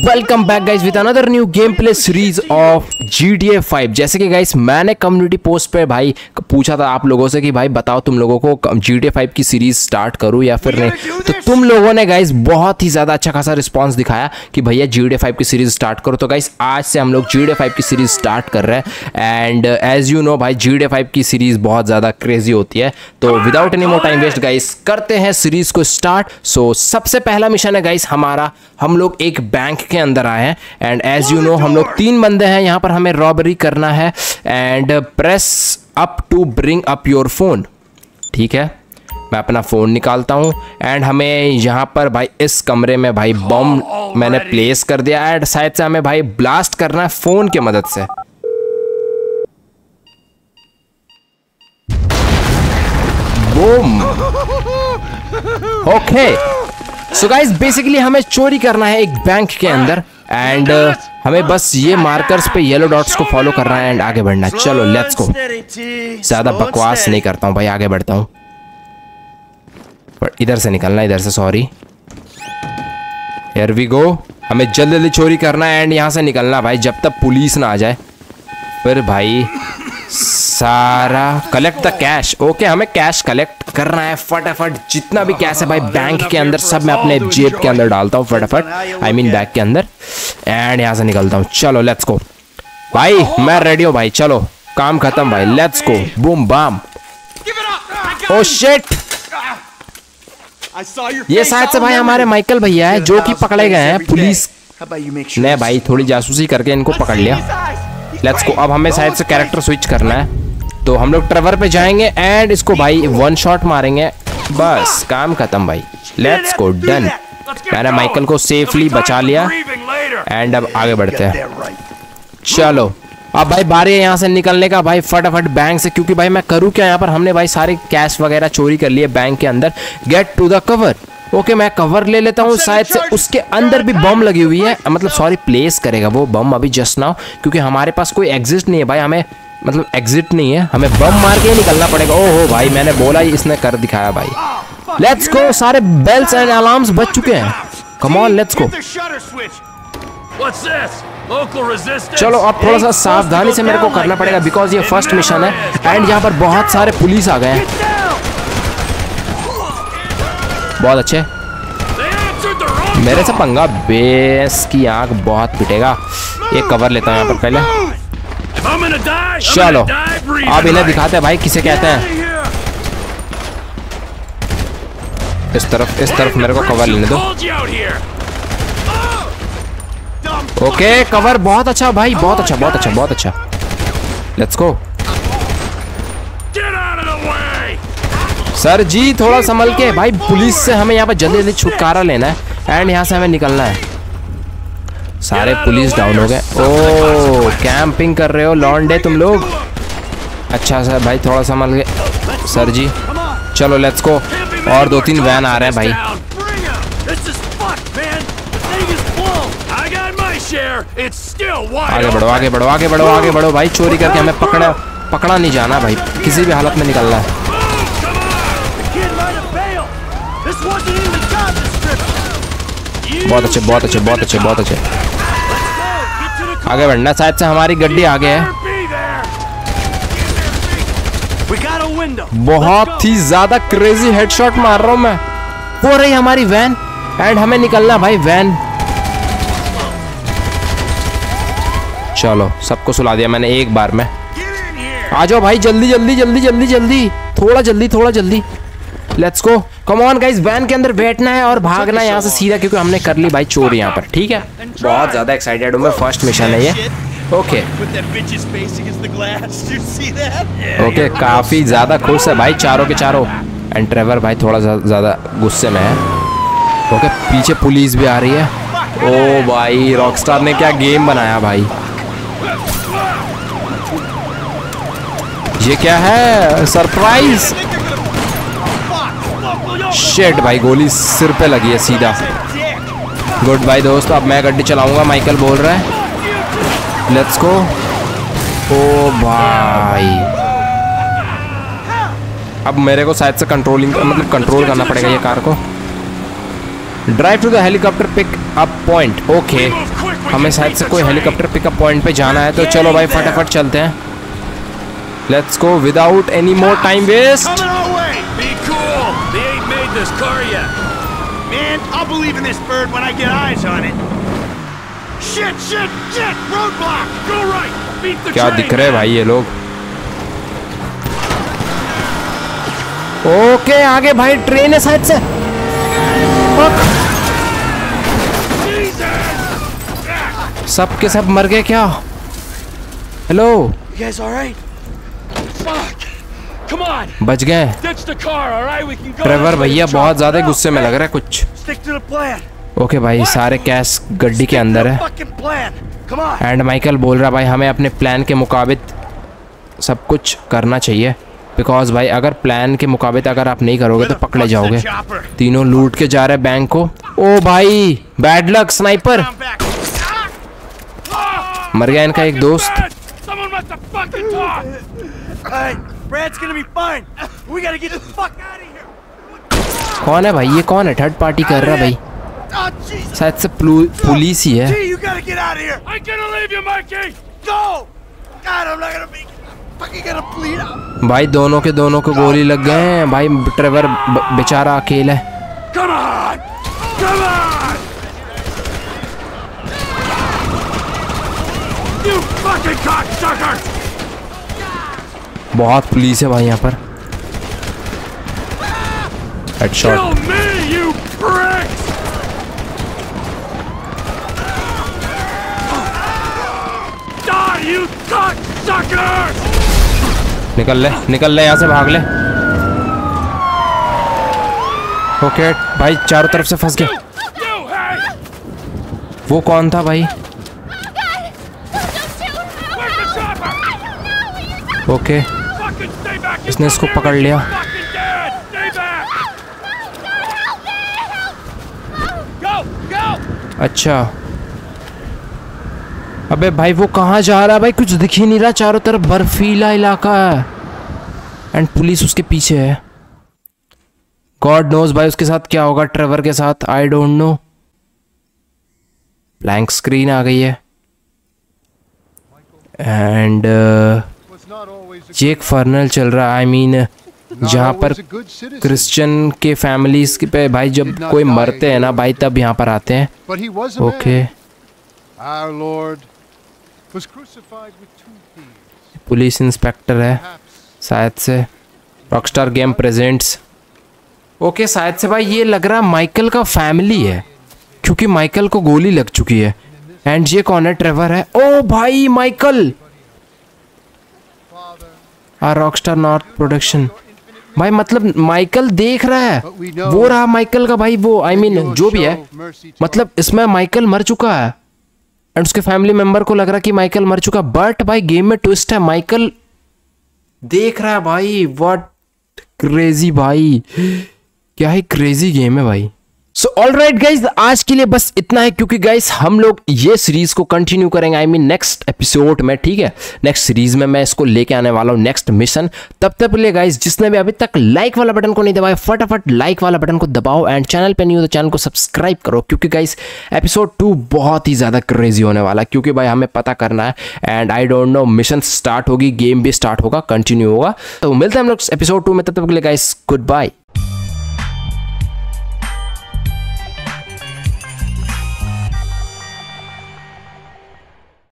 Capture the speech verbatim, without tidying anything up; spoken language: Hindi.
Welcome back guys with another new game play series of G T A five. जैसे कि गाइस मैंने कम्युनिटी पोस्ट पे भाई पूछा था आप लोगों से कि भाई बताओ तुम लोगों को जी टी ए फाइव की सीरीज स्टार्ट करूं या फिर नहीं, तो तुम लोगों ने गाइस बहुत ही ज़्यादा अच्छा खासा रिस्पांस दिखाया कि भैया जी टी ए फाइव की सीरीज स्टार्ट करो। तो गाइस आज से हम लोग जी टी ए फाइव की सीरीज स्टार्ट कर रहे हैं एंड एज यू नो भाई जी टी ए फाइव की सीरीज बहुत ज़्यादा क्रेजी होती है। तो without any more time waste guys करते हैं सीरीज को स्टार्ट। सो सबसे पहला मिशन है गाइस हमारा, हम लोग एक बैंक के अंदर आए हैं एंड एज यू नो हम लोग तीन बंदे हैं यहाँ पर, हमें रॉबरी करना है and press up to bring up your phone. ठीक है, मैं अपना फ़ोन निकालता हूँ एंड हमें यहाँ पर भाई इस कमरे में भाई बम मैंने प्लेस कर दिया एंड शायद से हमें भाई ब्लास्ट करना है फ़ोन की मदद से। Boom. Okay so guys basically हमें चोरी करना है एक बैंक के अंदर एंड uh, हमें बस ये मार्कर्स पे येलो डॉट्स को फॉलो करना है एंड आगे बढ़ना है। चलो लेट्स गो। ज्यादा बकवास नहीं करता हूँ भाई, आगे बढ़ता हूँ। पर इधर से निकलना, इधर से, सॉरी। Here we go. हमें जल्दी जल्दी चोरी करना है एंड यहाँ से निकलना भाई जब तक पुलिस ना आ जाए। फिर भाई सारा कलेक्ट द कैश। ओके हमें कैश कलेक्ट करना है फटाफट, जितना भी कैश है भाई बैंक के अंदर सब मैं अपने जेब के अंदर डालता हूँ फटाफट, आई मीन बैग के अंदर एंड यहाँ से निकलता हूँ। चलो लेट्स गो भाई, मैं रेडी हूँ भाई। चलो काम खत्म भाई, let's go. Boom bam. Oh shit, ये शायद से भाई हमारे माइकल भैया है जो कि पकड़े गए हैं पुलिस ने भाई, थोड़ी जासूसी करके इनको पकड़ लिया। Let's go. अब हमें शायद से कैरेक्टर स्विच करना है तो हम लोग ट्रेवर पे जाएंगे एंड इसको भाई वन शॉट मारेंगे, बस काम खत्म भाई। Let's go, done. मैंने माइकल को सेफली बचा लिया एंड अब आगे बढ़ते हैं। चलो अब भाई बारी है यहाँ से निकलने का भाई फटाफट बैंक से, क्योंकि भाई मैं करूँ क्या यहाँ पर, हमने भाई सारे कैश वगैरह चोरी कर लिए बैंक के अंदर। Get to the cover. Okay मैं कवर ले लेता हूँ, शायद से उसके अंदर भी बम लगी हुई है, मतलब सॉरी प्लेस करेगा वो बम अभी जस्ट नाउ, क्योंकि हमारे पास कोई एग्जिट नहीं है भाई, हमें मतलब एग्जिट नहीं है, हमें बम मार के ही निकलना पड़ेगा। ओहो भाई मैंने बोला ही इसने कर दिखाया भाई। लेट्स गो, सारे बेल्स एंड अलार्म्स बज चुके हैं। Come on let's go. चलो अब थोड़ा सा सावधानी से मेरे को करना पड़ेगा बिकॉज ये फर्स्ट मिशन है एंड यहाँ पर बहुत सारे पुलिस आ गए हैं। बहुत अच्छे, मेरे से पंगा बेस की आंख बहुत पिटेगा। एक कवर लेता हूँ यहाँ पर पहले। चलो अब इन्हें दिखाते हैं भाई किसे कहते हैं। इस तरफ इस तरफ मेरे को कवर लेने दो। ओके कवर बहुत अच्छा भाई, बहुत अच्छा बहुत अच्छा बहुत अच्छा। Let's go. सर जी थोड़ा संभल के भाई, पुलिस से हमें यहाँ पर जल्दी जल्दी छुटकारा लेना है एंड यहाँ से हमें निकलना है। सारे पुलिस डाउन हो गए। ओ कैंपिंग कर रहे हो लॉन्डे तुम लोग। अच्छा सर भाई थोड़ा संभल के सर जी। चलो लेट्स गो। और दो तीन वैन आ रहे हैं भाई। आगे बढ़ो आगे बढ़ो आगे बढ़ो आगे बढ़ो भाई, चोरी करके हमें पकड़ा पकड़ा नहीं जाना भाई, किसी भी हालत में निकलना है। बहुत अच्छे बहुत अच्छे बहुत अच्छे बहुत अच्छे। आगे बढ़ना, शायद से हमारी गड्डी आगे है। बहुत ही ज्यादा क्रेजी हेडशॉट मार रहा हूं मैं। हो रही हमारी वैन एंड हमें निकलना भाई वैन। चलो सबको सुला दिया मैंने एक बार में। आ जाओ भाई जल्दी जल्दी जल्दी जल्दी जल्दी, थोड़ा जल्दी थोड़ा जल्दी। Let's go. Come on guys, van के अंदर बैठना है और भागना है यहाँ से सीधा, क्योंकि हमने कर ली भाई चोरी यहाँ पर। ठीक है, बहुत ज्यादा एक्साइटेड हूँ मैं, फर्स्ट मिशन है ये। ओके ओके काफी ज्यादा खुश है भाई चारों के चारों एंड ट्रेवर भाई थोड़ा ज्यादा गुस्से में है। ओके पीछे पुलिस भी आ रही है। ओ भाई रॉकस्टार ने क्या गेम बनाया भाई। ये क्या है, सरप्राइज। शेट भाई गोली सिर पे लगी है सीधा। गुड बाय दोस्त, अब मैं गड्डी चलाऊंगा, माइकल बोल रहा है। Let's go. ओ भाई अब मेरे को शायद से कंट्रोलिंग मतलब कंट्रोल करना पड़ेगा ये कार को। Drive to the helicopter pick up point. Okay, हमें शायद से कोई हेलीकॉप्टर पिकअप पॉइंट पे जाना है, तो चलो भाई फटाफट चलते हैं। Let's go without any more time waste. क्या दिख रहे हैं भाई ये लोग। ओके आगे भाई ट्रेन है शायद से। सब के सब मर गए क्या? हेलो, बच गए। ट्रेवर भैया बहुत ज्यादा गुस्से में लग रहा है कुछ। ओके भाई, सारे कैश गड्डी के अंदर है। एंड माइकल बोल रहा भाई हमें अपने प्लान के मुताबिक सब कुछ करना चाहिए, बिकॉज भाई अगर प्लान के मुताबिक अगर आप नहीं करोगे तो पकड़े जाओगे। तीनों लूट के जा रहे बैंक को। ओ भाई बैड लक, स्नाइपर मर गया इनका एक दोस्त। कौन है भाई ये? कौन है? थर्ड पार्टी कर रहा भाई, शायद से पुलिस ही है। भाई दोनों के दोनों को गोली लग गए हैं भाई। ट्रेवर बेचारा अकेला है। बहुत पुलिस है भाई यहाँ पर। हेडशॉट। निकल ले, निकल ले यहाँ से, भाग ले। ओके भाई चारों तरफ से फंस गए। वो कौन था भाई? ओके इसने इसको पकड़ लिया। अच्छा अबे भाई वो कहाँ जा रहा है भाई? कुछ दिख ही नहीं रहा, चारों तरफ बर्फीला इलाका है एंड पुलिस उसके पीछे है। गॉड नोज भाई उसके साथ क्या होगा, ट्रेवर के साथ। I don't know. Blank screen आ गई है एंड ये एक फर्नल चल रहा है। आई मीन जहाँ पर क्रिश्चियन के फैमिलीज पे भाई जब कोई मरते हैं ना भाई तब यहाँ पर आते हैं। ओके पुलिस इंस्पेक्टर है शायद से। Rockstar game presents. ओके शायद से भाई ये लग रहा है माइकल का फैमिली है, क्योंकि माइकल को गोली लग चुकी है। एंड ये कौन है? ट्रेवर है। ओ भाई Michael. A Rockstar North production भाई, मतलब माइकल देख रहा है। वो रहा माइकल का भाई वो, आई I मीन mean, जो भी है, मतलब इसमें माइकल मर चुका है एंड उसके फैमिली मेंबर को लग रहा कि माइकल मर चुका। बट भाई गेम में ट्विस्ट है, माइकल देख रहा है भाई। व्हाट क्रेजी भाई, क्या ही क्रेजी गेम है भाई। सो ऑलराइट गाइज, आज के लिए बस इतना है, क्योंकि गाइज हम लोग ये सीरीज को कंटिन्यू करेंगे आई मीन नेक्स्ट एपिसोड में, ठीक है। नेक्स्ट सीरीज में मैं इसको लेके आने वाला हूँ, नेक्स्ट मिशन। तब तक के लिए गाइज जिसने भी अभी तक लाइक वाला बटन को नहीं दबाया, फटाफट लाइक वाला बटन को दबाओ एंड चैनल पे नहीं हो तो चैनल को सब्सक्राइब करो, क्योंकि गाइज एपिसोड टू बहुत ही ज्यादा क्रेजी होने वाला है, क्योंकि भाई हमें पता करना है and I don't know mission start होगी, गेम भी स्टार्ट होगा, कंटिन्यू होगा। तो मिलते हैं हम लोग एपिसोड टू में, तब तक के लिए गाइज गुड बाय।